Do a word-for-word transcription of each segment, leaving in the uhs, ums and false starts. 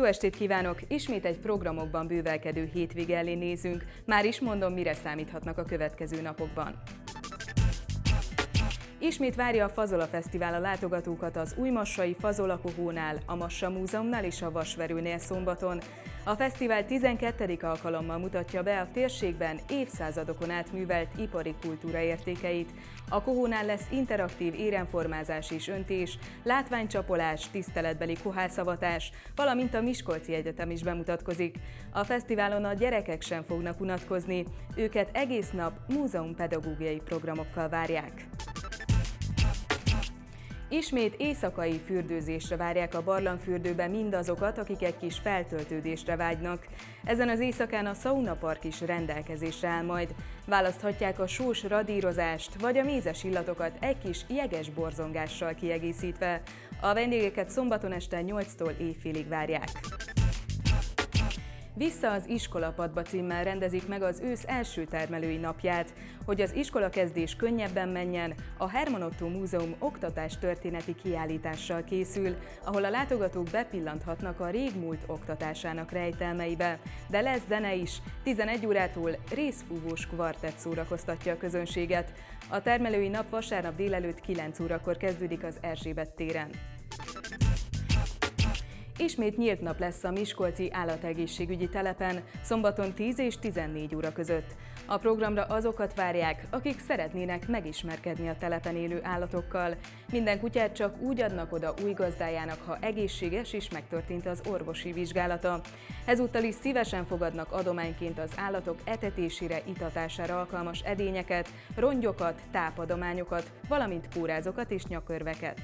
Jó estét kívánok! Ismét egy programokban bővelkedő hétvége elé nézünk. Már is mondom, mire számíthatnak a következő napokban. Ismét várja a Fazola Fesztivál a látogatókat az Újmassai Fazola Kohónál, a Massa Múzeumnál és a Vasverőnél szombaton. A fesztivál tizenkettedik alkalommal mutatja be a térségben évszázadokon át művelt ipari kultúra értékeit. A Kohónál lesz interaktív éremformázás és öntés, látványcsapolás, tiszteletbeli kohászavatás, valamint a Miskolci Egyetem is bemutatkozik. A fesztiválon a gyerekek sem fognak unatkozni, őket egész nap múzeumpedagógiai programokkal várják. Ismét éjszakai fürdőzésre várják a barlangfürdőben mindazokat, akik egy kis feltöltődésre vágynak. Ezen az éjszakán a szaunapark is rendelkezésre áll majd. Választhatják a sós radírozást, vagy a mézes illatokat egy kis jeges borzongással kiegészítve. A vendégeket szombaton este nyolctól éjfélig várják. Vissza az iskolapadba címmel rendezik meg az ősz első termelői napját. Hogy az iskolakezdés könnyebben menjen, a Herman Ottó Múzeum oktatástörténeti kiállítással készül, ahol a látogatók bepillanthatnak a régmúlt oktatásának rejtelmeibe. De lesz zene is, tizenegy órától részfúvós kvartett szórakoztatja a közönséget. A termelői nap vasárnap délelőtt kilenc órakor kezdődik az Erzsébet téren. Ismét nyílt nap lesz a miskolci állategészségügyi telepen, szombaton tíz és tizennégy óra között. A programra azokat várják, akik szeretnének megismerkedni a telepen élő állatokkal. Minden kutyát csak úgy adnak oda új gazdájának, ha egészséges és megtörtént az orvosi vizsgálata. Ezúttal is szívesen fogadnak adományként az állatok etetésére, itatására alkalmas edényeket, rongyokat, tápadományokat, valamint pórázokat és nyakörveket.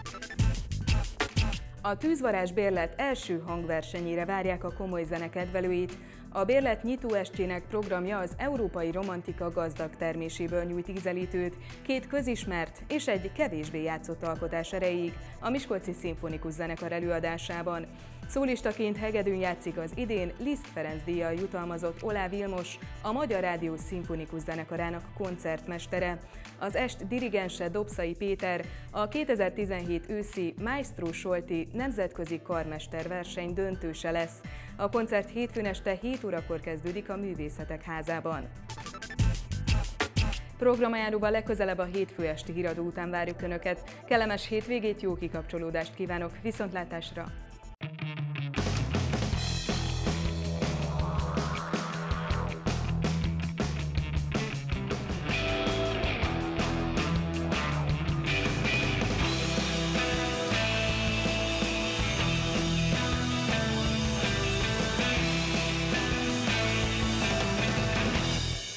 A Tűzvarázs Bérlet első hangversenyére várják a komoly zene kedvelőit. A Bérlet nyitóestjének programja az európai romantika gazdag terméséből nyújt ízelítőt, két közismert és egy kevésbé játszott alkotás erejéig a Miskolci Szimfonikus Zenekar előadásában. Szólistaként hegedűn játszik az idén Liszt Ferenc díjjal jutalmazott Oláh Vilmos, a Magyar Rádió Szimfonikus Zenekarának koncertmestere. Az est dirigense Dobszai Péter a kétezer-tizenhét őszi Maestro Solti nemzetközi karmesterverseny döntőse lesz. A koncert hétfőn este hét órakor kezdődik a Művészetek Házában. Programajánlóval legközelebb a hétfő esti híradó után várjuk Önöket. Kellemes hétvégét, jó kikapcsolódást kívánok, viszontlátásra!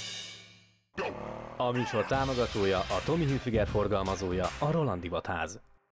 A műsor támogatója, a Tommy Hilfiger forgalmazója, a Roland Divatház.